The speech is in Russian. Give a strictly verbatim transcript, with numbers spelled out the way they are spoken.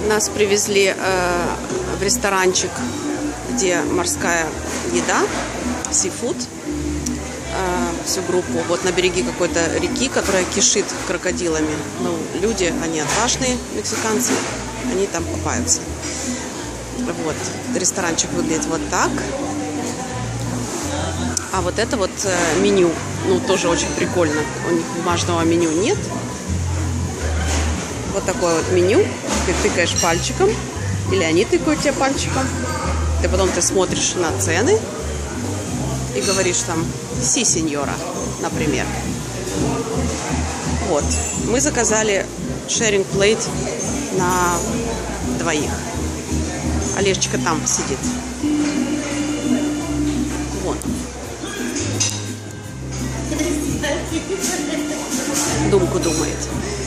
Нас привезли э, в ресторанчик, где морская еда, сифуд, э, всю группу. Вот на береге какой-то реки, которая кишит крокодилами. Ну, люди, они отважные, мексиканцы, они там купаются. Вот, ресторанчик выглядит вот так. А вот это вот э, меню, ну, тоже очень прикольно. У них бумажного меню нет. Вот такое вот меню. Ты тыкаешь пальчиком, или они тыкают тебе пальчиком. Ты потом ты смотришь на цены и говоришь там «Си, сеньора», например. Вот. Мы заказали sharing plate на двоих. Олежечка там сидит. Вон. Думку думает.